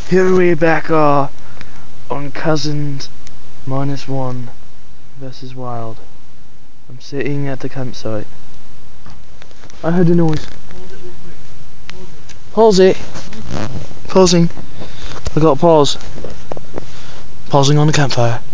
Here we back are on Cousins -1 versus Wild. I'm sitting at the campsite. I heard a noise. Pause it. Pausing. I got pause. Pausing on the campfire.